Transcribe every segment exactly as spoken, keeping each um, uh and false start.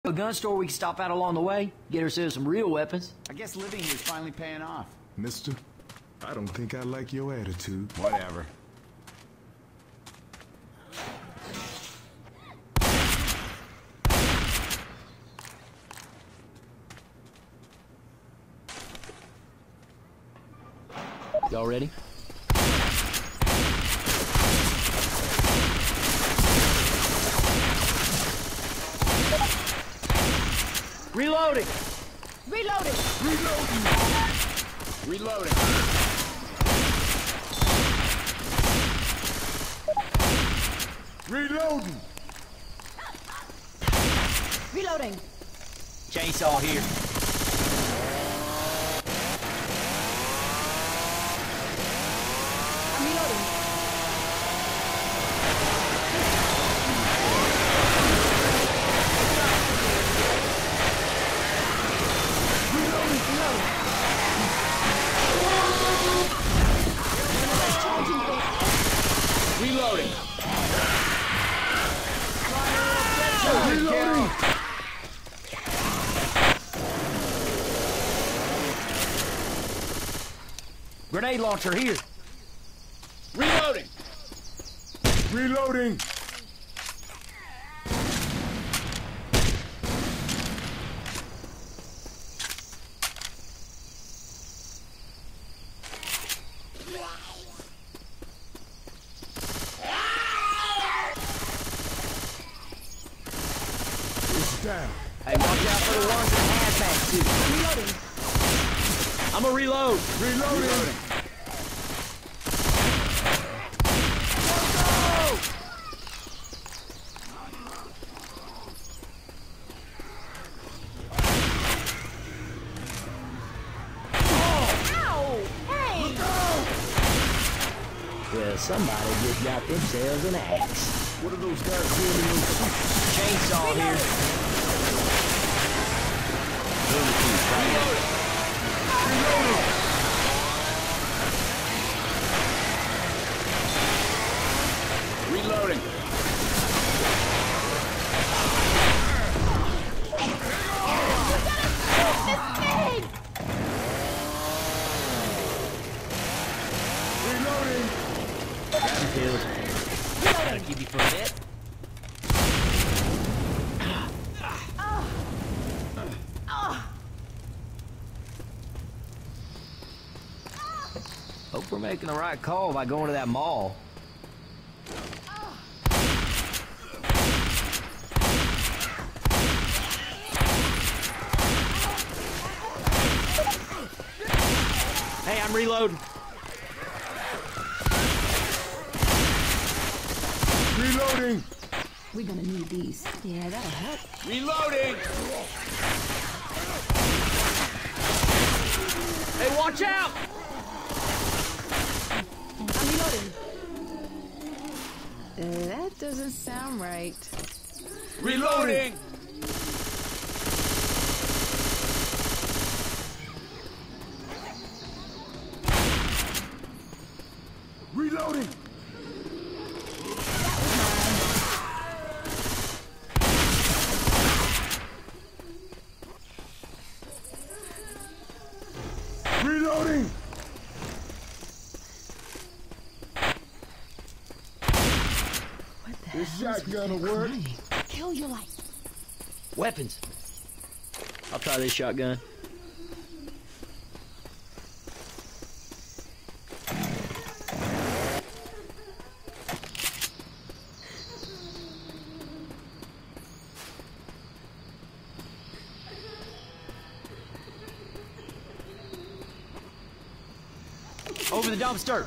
A gun store we can stop at along the way, get ourselves some real weapons. I guess living here's finally paying off. Mister, I don't think I like your attitude. Whatever. Y'all ready? Reloading! Reloading! Reloading! Reloading! Reloading! Reloading! Chainsaw here. I'm reloading. Reloading! Reloading! Grenade launcher here. Reloading! Reloading! It's down. Hey, watch out for the ones in hazmat too. Reloading. I'm a reload. Reloading! Ow! Hey! Well, somebody just got themselves an axe. What are those guys doing in those suits? Chainsaw here. Reloading! This thing! Reloading! Battlefield. Gotta keep you for a bit. Hope we're making the right call by going to that mall. Hey, I'm reloading. Reloading! We're gonna need these. Yeah, that'll help. Reloading! Hey, watch out! I'm reloading. Uh, that doesn't sound right. Reloading! Reloading! Reloading! What the This hell? shotgun will work. Kill your life. Weapons. I'll try this shotgun. Over the dumpster.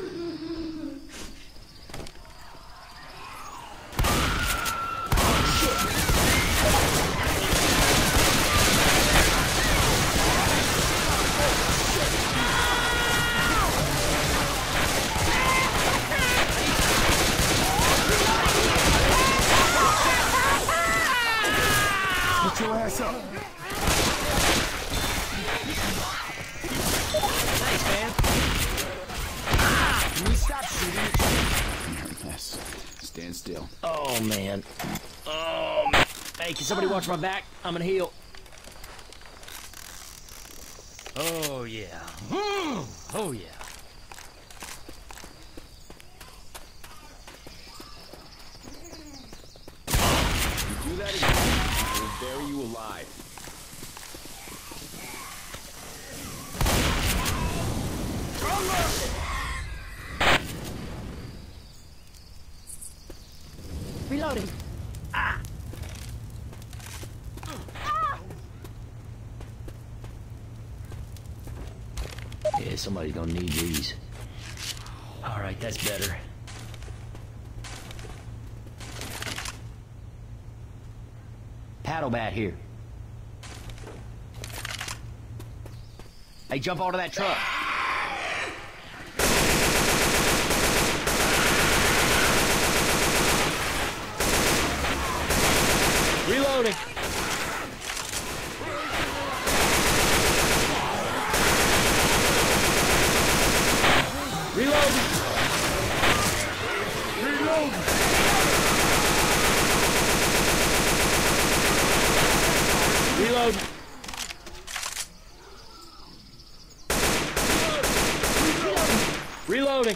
Get your ass up! Thanks, man. Can we stop shooting each other? Yes. Stand still. Oh, man. Oh, man. Hey, can somebody watch my back? I'm gonna heal. Oh, yeah. Mm. Oh, yeah. You do that again, I will bury you alive. Reloading. Ah! Yeah, somebody's gonna need these. All right, that's better. Paddle bat here. Hey, jump onto that truck. Reloading. Reloading. Reloading. Reload. Reloading.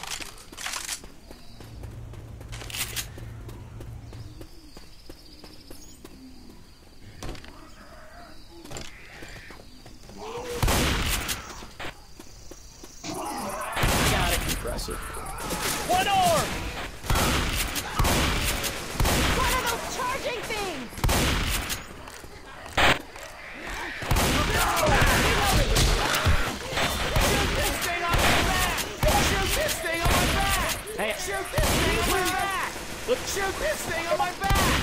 Got it. Impressive. One arm. What are those charging things? Hey, Shoot this thing on my back! look. Shoot this thing on my back!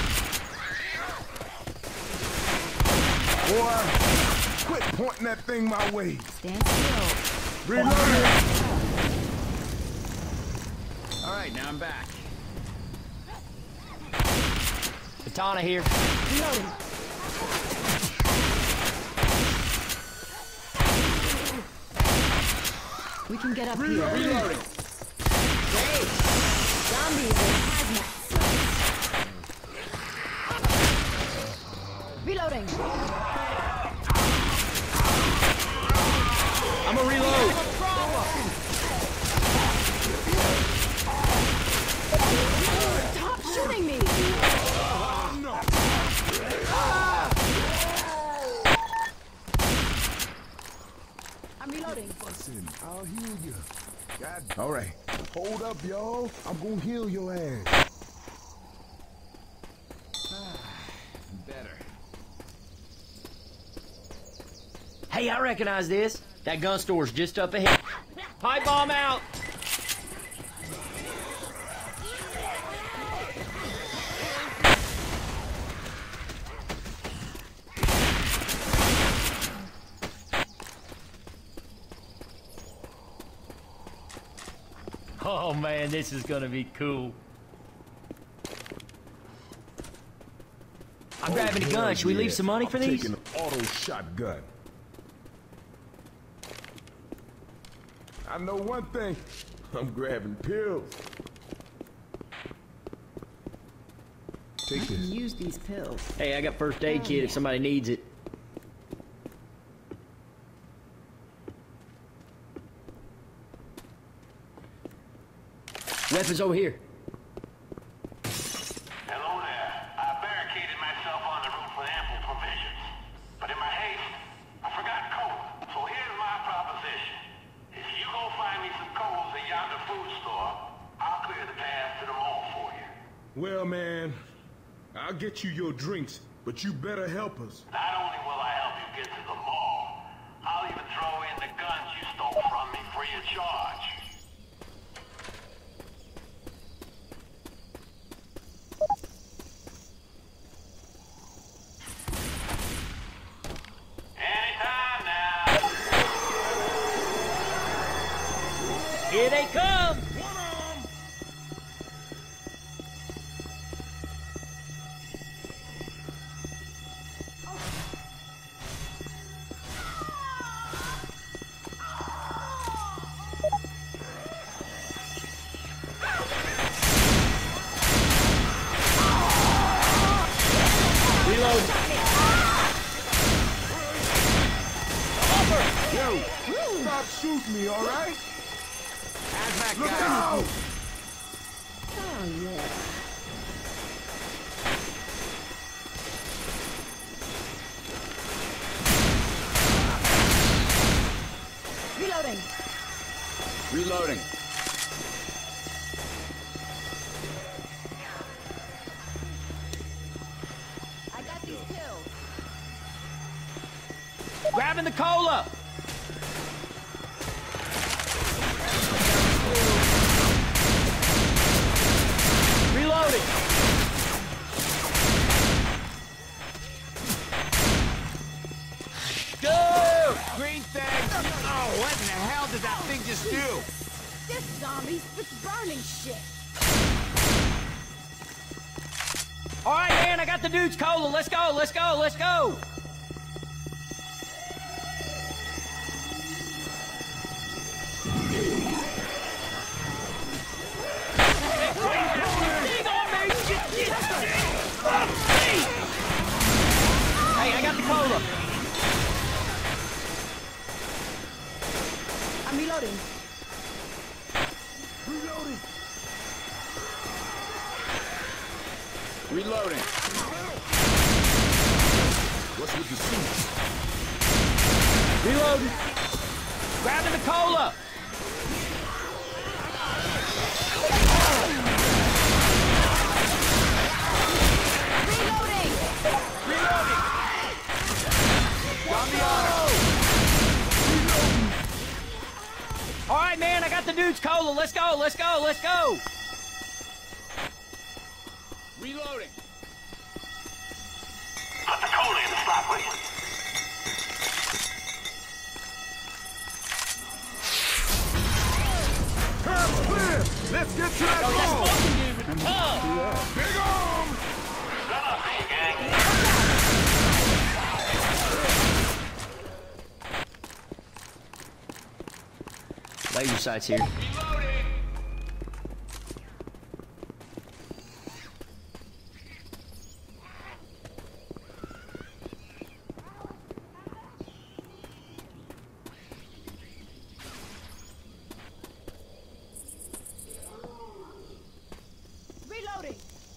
Boy, quit pointing that thing my way. Stand still. Reloading. All right, now I'm back. Katana here. Reloading. We can get up here. Reloading. Zombies and hazmat suits. Reloading. I'm gonna reload. Stop shooting me. I'm reloading. Listen, I'll heal you. God. All right. Hold up, y'all. I'm gonna heal your ass. Better. Hey, I recognize this. That gun store's just up ahead. Pipe bomb out. Oh man, this is gonna be cool. I'm grabbing a gun. Should we leave some money for I'm these? taking an auto shotgun. I know one thing. I'm grabbing pills. Take this. Use these pills. Hey, I got first aid kit if somebody needs it. Weapons over here. Hello there. I barricaded myself on the roof with ample provisions. But in my haste, I forgot coal. So here's my proposition. If you go find me some coals at yonder food store, I'll clear the path to the mall for you. Well, man, I'll get you your drinks, but you better help us. Not only will I help you get to the mall, I'll even throw in the guns you stole from me free of charge. Anytime now. Here they come! stop shooting me, all right? Hazmat Look guy. out! Oh, yeah. Reloading. Reloading. I got these pills. Grabbing the cola. Reloading. Go! Green thing! Oh, what in the hell did that thing just do? This zombie spits burning shit. All right, man, I got the dude's cola. Let's go, let's go, let's go. Hey, I got the cola. I'm reloading. Reloading. Reloading. What's with the suits? Reloading. Grabbing the cola. Reloading. Reloading. Got the auto! All right, man, I got the dude's cola. Let's go, let's go, let's go. Reloading. Put the cola in the slot, will you? Curb clear! Let's get to that goal! Big arm! Shut up, hey, gang. Laser sights here. Reloading.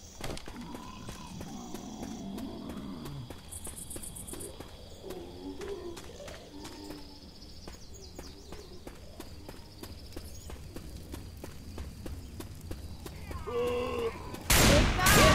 Big guy.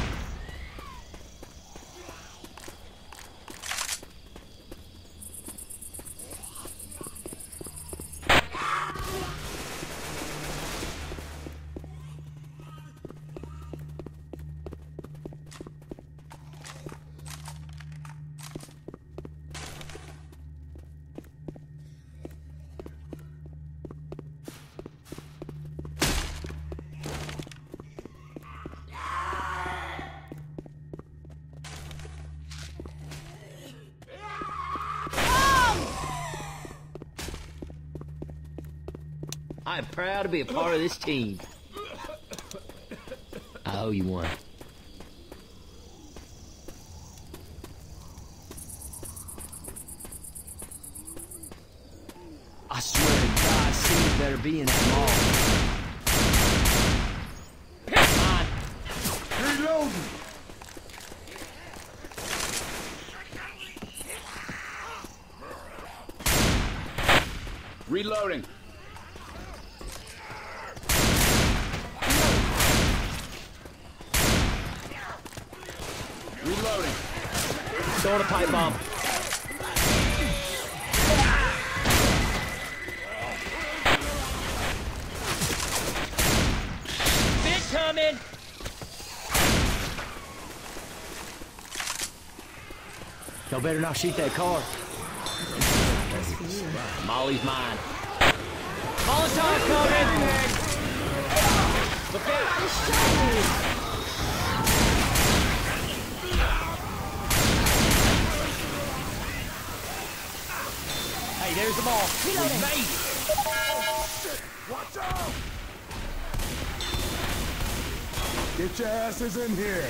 I am proud to be a part of this team. I owe you one. I swear to God, Steve better be in that mall. Pick mine. Reloading! Reloading. Reloading. Throwing a pipe bomb. Bit coming. Y'all better not shoot that car. Molly's mine. Molotov coming. Look out. Hey, there's the ball. We made it. Watch out! Get your asses in here!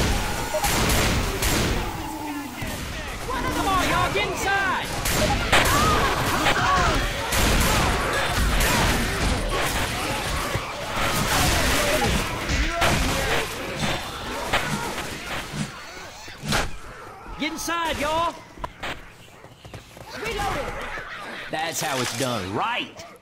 Come on, y'all, get inside. Get inside, y'all! Reloading! That's how it's done, right?